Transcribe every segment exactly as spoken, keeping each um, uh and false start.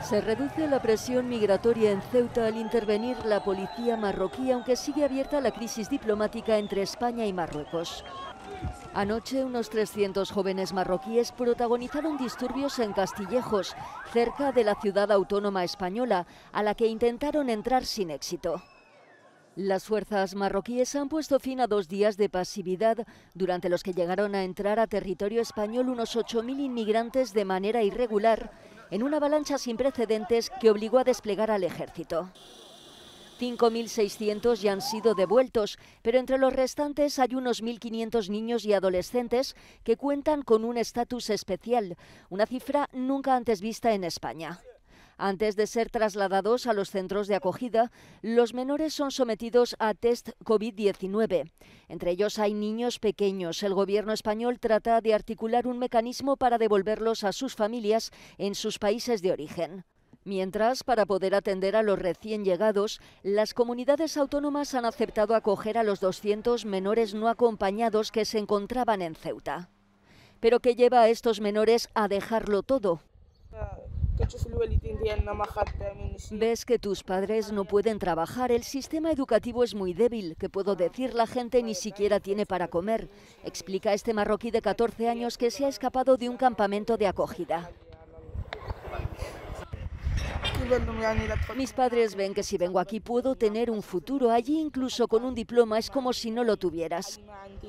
Se reduce la presión migratoria en Ceuta al intervenir la policía marroquí, aunque sigue abierta la crisis diplomática entre España y Marruecos. Anoche, unos trescientos jóvenes marroquíes protagonizaron disturbios en Castillejos, cerca de la ciudad autónoma española, a la que intentaron entrar sin éxito. Las fuerzas marroquíes han puesto fin a dos días de pasividad, durante los que llegaron a entrar a territorio español unos ocho mil inmigrantes de manera irregular, en una avalancha sin precedentes que obligó a desplegar al ejército. cinco mil seiscientos ya han sido devueltos, pero entre los restantes hay unos mil quinientos niños y adolescentes que cuentan con un estatus especial, una cifra nunca antes vista en España. Antes de ser trasladados a los centros de acogida, los menores son sometidos a test COVID diecinueve. Entre ellos hay niños pequeños. El gobierno español trata de articular un mecanismo para devolverlos a sus familias en sus países de origen. Mientras, para poder atender a los recién llegados, las comunidades autónomas han aceptado acoger a los doscientos menores no acompañados que se encontraban en Ceuta. ¿Pero qué lleva a estos menores a dejarlo todo? Ves que tus padres no pueden trabajar, el sistema educativo es muy débil, ¿qué puedo decir? La gente ni siquiera tiene para comer, explica este marroquí de catorce años que se ha escapado de un campamento de acogida. Mis padres ven que si vengo aquí puedo tener un futuro, allí incluso con un diploma es como si no lo tuvieras.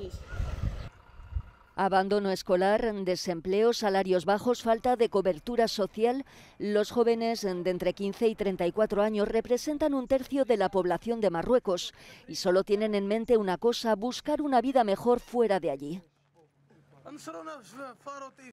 Abandono escolar, desempleo, salarios bajos, falta de cobertura social. Los jóvenes de entre quince y treinta y cuatro años representan un tercio de la población de Marruecos y solo tienen en mente una cosa: buscar una vida mejor fuera de allí.